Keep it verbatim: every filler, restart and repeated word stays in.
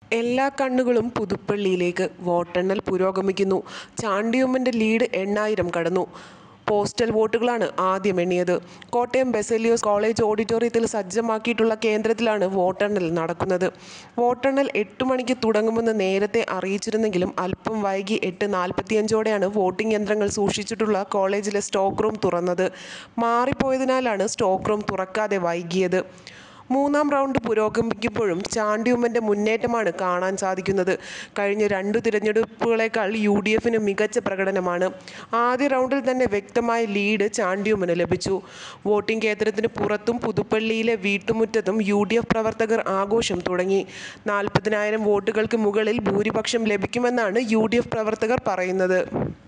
എല്ലാ കണ്ണുകളും പുതുപ്പള്ളിയിലേക്ക്. വോട്ടെണ്ണൽ പുരോഗമിക്കുന്നു. ചാണ്ടിയുമ്മന്റെ ലീഡ് എണ്ണായിരം കടന്നു. പോസ്റ്റൽ വോട്ടുകളാണ് ആദ്യം എണ്ണിയത്. കോട്ടയം ബസേലിയോസ് കോളേജ് ഓഡിറ്റോറിയത്തിൽ സജ്ജമാക്കിയിട്ടുള്ള കേന്ദ്രത്തിലാണ് വോട്ടെണ്ണൽ നടക്കുന്നത്. വോട്ടെണ്ണൽ എട്ട് മണിക്ക് തുടങ്ങുമെന്ന് നേരത്തെ അറിയിച്ചിരുന്നെങ്കിലും അല്പം വൈകി എട്ട് നാൽപ്പത്തിയഞ്ചോടെയാണ് വോട്ടിംഗ് യന്ത്രങ്ങൾ സൂക്ഷിച്ചിട്ടുള്ള കോളേജിലെ സ്റ്റോക്ക് റൂം തുറന്നത്. മാറിപ്പോയതിനാലാണ് സ്റ്റോക്ക് റൂം തുറക്കാതെ വൈകിയത്. മൂന്നാം റൗണ്ട് പുരോഗമിക്കുമ്പോഴും ചാണ്ടിയുമ്മന്റെ മുന്നേറ്റമാണ് കാണാൻ സാധിക്കുന്നത്. കഴിഞ്ഞ രണ്ടു തിരഞ്ഞെടുപ്പുകളേക്കാൾ യു ഡി എഫിന് മികച്ച പ്രകടനമാണ്. ആദ്യ റൗണ്ടിൽ തന്നെ വ്യക്തമായ ലീഡ് ചാണ്ടിയുമ്മന് ലഭിച്ചു. വോട്ടിംഗ് കേന്ദ്രത്തിന് പുറത്തും പുതുപ്പള്ളിയിലെ വീട്ടുമുറ്റത്തും യു ഡി എഫ് പ്രവർത്തകർ ആഘോഷം തുടങ്ങി. നാൽപ്പതിനായിരം വോട്ടുകൾക്ക് മുകളിൽ ഭൂരിപക്ഷം ലഭിക്കുമെന്നാണ് യു ഡി എഫ് പ്രവർത്തകർ പറയുന്നത്.